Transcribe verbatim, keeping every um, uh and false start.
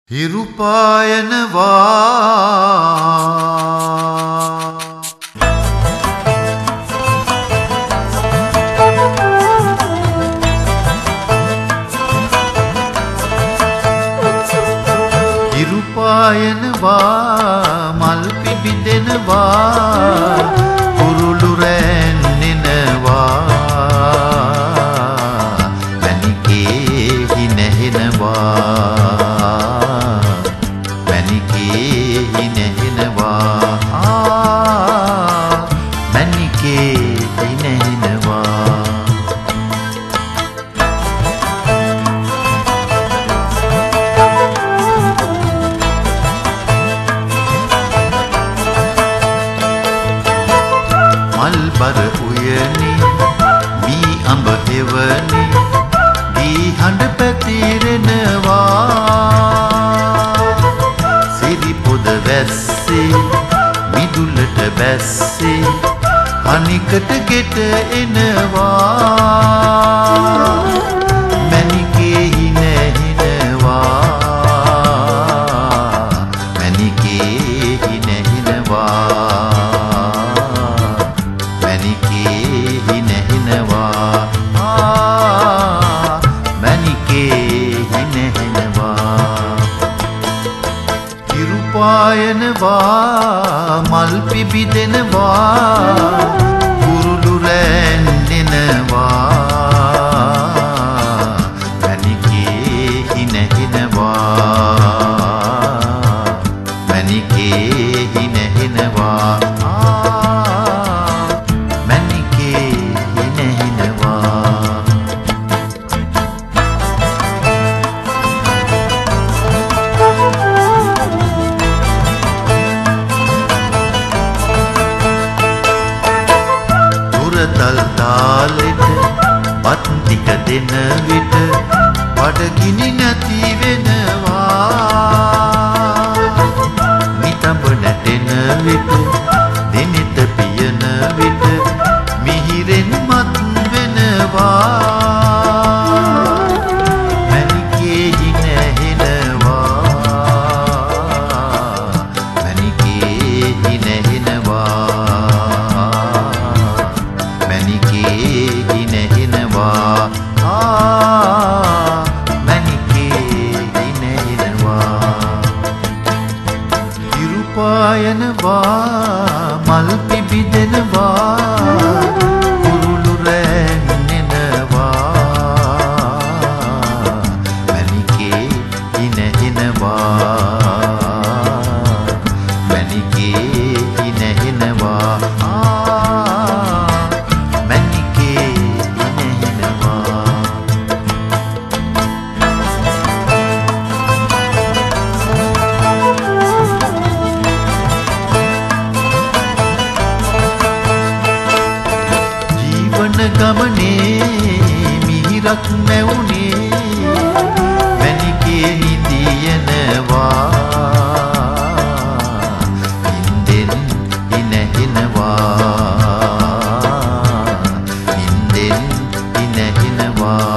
හිරු පායනවා හිරු පායනවා මල් පිබිදෙනවා කුරුළු රැන්නෙනවා මැණිකේ හිනහෙනවා මල්බර උයනේ මී අඹ එවනේ දී හඬ පැතිරෙනවා සිරි පොද වැස්සේ මිදුලට බැස්සේ අනිකට ගෙට එනවා මැණිකේ හිනහිනවා මැණිකේ හිනහිනවා පායනවා මල් පිබිදෙනවා කුරුළු රැන්නෙනවා මැණිකේ හිනහිනවා මැණිකේ හිනහිනවා මැණිකේ හිනහිනවා තල් තාලෙට පත් ටික දෙන විට බඩගිනි නැති වෙනවා නිතඹ නැටෙන විට දිනිත පියන විට මිහිරෙන් මත් වෙනවා මැණිකේ හිනහෙනවා මැණිකේ හිනහෙනවා පායනවා මල් පිබිදෙනවා කුරුළු රැන්නෙනවා මැණිකේ හිනහිනවා මැණිකේ හිනහිනවා මැණිකේ හිනහිනවා ගමනේ මිහිරක් නැවුනේ මැණිකේ නිදියනවා නින්දෙන් හිනහිනවා නින්දෙන් හිනහිනවා